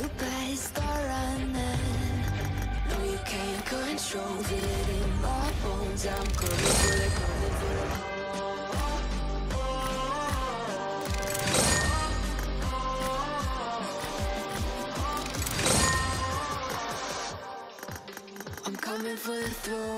you best start running. No, you can't control it in my bones. I'm coming for the, coming for the. I'm coming for the throne.